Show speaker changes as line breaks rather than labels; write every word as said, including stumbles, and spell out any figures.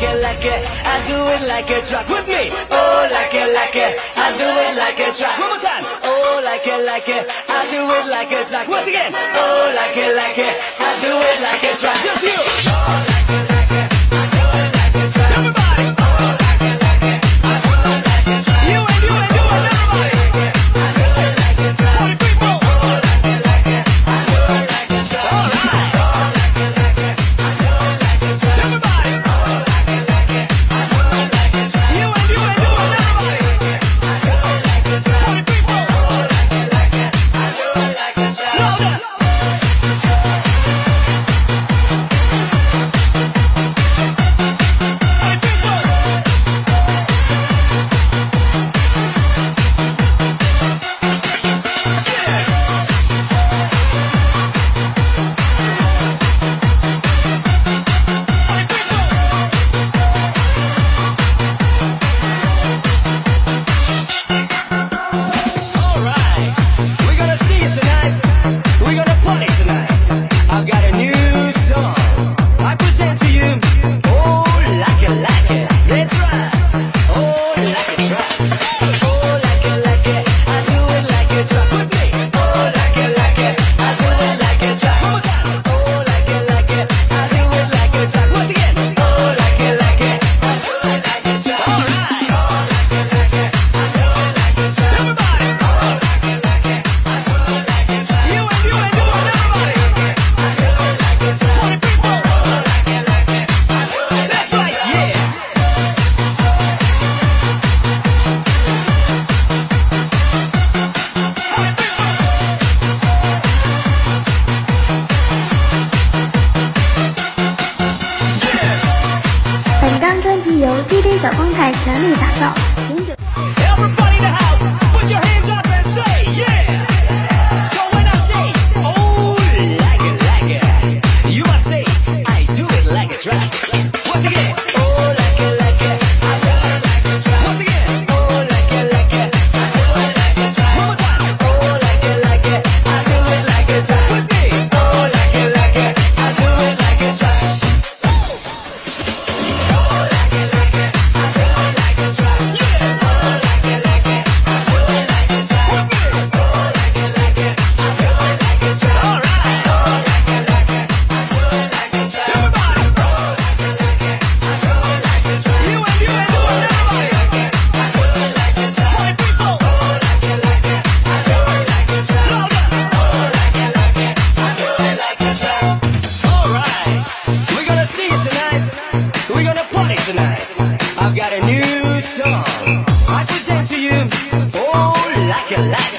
like it, like it, I do it like a track with me. Oh, like it, like it, I do it like a track. One more time. Oh, like it, like it, I do it like a track. Once again. Oh, like it, like it, I do it like a track. Just you. Oh, like it, like it, I do it like a track. Everybody. Oh, like it, like it, I do it like a track. You and you and you and everybody. I do it like a track. Party people. Oh, like it, like it, I do it like a track. All right. Oh, like it, like it, I do it like a track. Everybody. Oh, like it, like it, I do it like a track. You and you and you and everybody. I do it like a track. Party people. Oh, like it, like it, I do it like a track. Louder.
D J 小光台全力打造，停止。
I've got a new song I present to you. Oh, like it, like